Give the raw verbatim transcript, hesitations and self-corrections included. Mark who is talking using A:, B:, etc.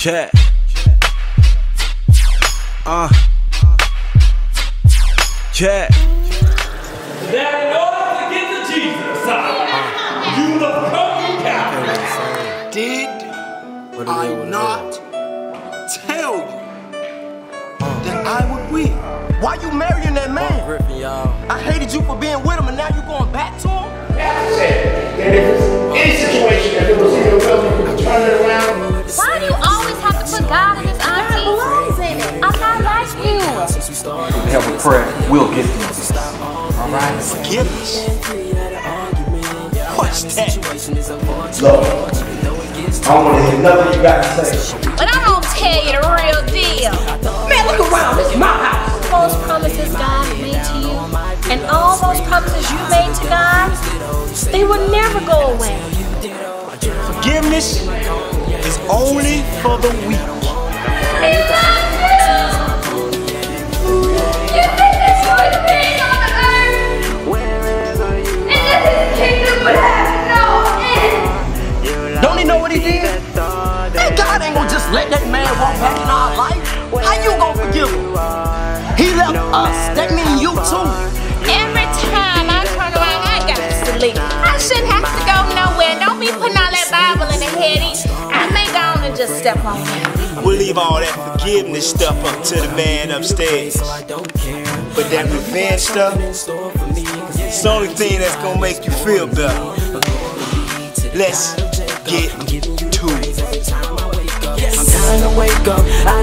A: Check. Uh. Check.
B: That in order to get to Jesus, you must come to Calvary.
C: Did I not tell you that I would win? Why you marrying that man? I hated you for being with him and now you going back to him?
D: Pastor said that if it's any situation that it was in your will, you could turn it around.
E: Why do you always have to put God in his auntie? God belongs in it. I'm not like you.
F: Have a prayer. We'll get through this. All right?
C: Forgiveness? What's that?
D: Lord, I don't want to hear nothing you got to say.
E: But I'm gonna tell you the real deal.
C: Man, look around. This is my house.
E: Those promises God made to you, and all those promises you made to God, they will never go away.
C: Forgiveness is only for the weak.
E: He loves you! You think this would be on the earth? And that his kingdom would have no end.
C: Don't he know what he did? Man, God ain't gonna just let that man walk back in our life. How you gonna forgive him? He left us. That means you too.
E: Every time I turn around, I got to sleep. I shouldn't have to go nowhere. Don't be putting all that Bible in the head. I may go on and just step on it.
G: We'll leave all that forgiveness stuff up to the man upstairs. But that revenge stuff, it's the only thing that's gonna make you feel better. Let's get to it.
H: I'm trying to wake up.